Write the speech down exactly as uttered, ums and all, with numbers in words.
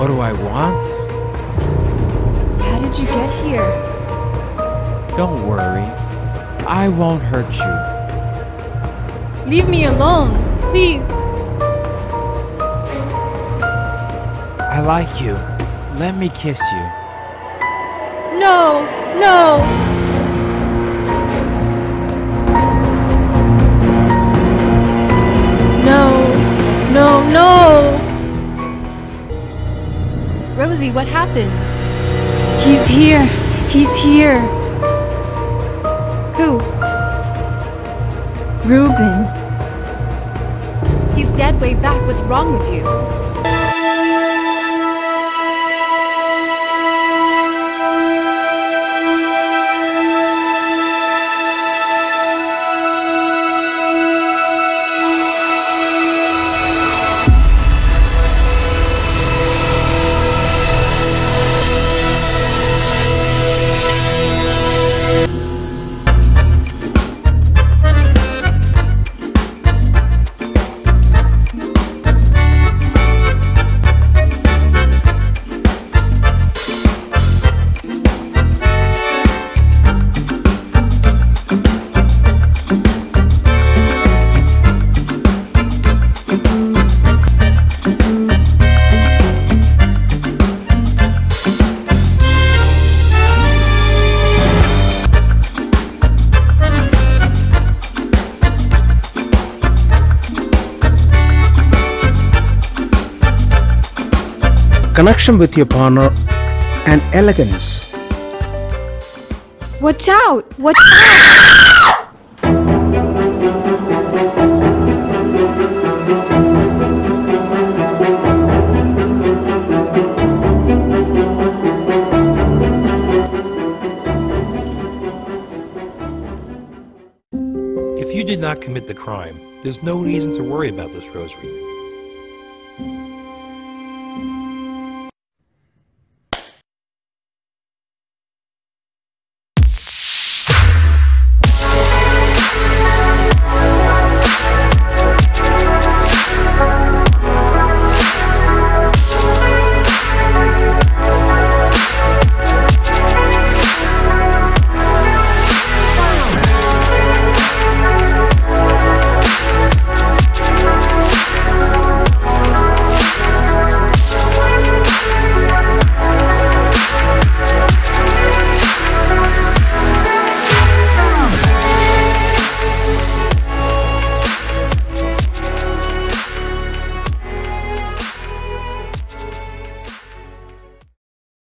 What do I want? How did you get here? Don't worry. I won't hurt you. Leave me alone, please. I like you. Let me kiss you. No, no. No, no, no. Rosie, what happens? He's here. He's here. Who? Reuben. He's dead way back. What's wrong with you? Connection with your partner and elegance. Watch out! Watch out! If you did not commit the crime, there's no reason to worry about this rosary.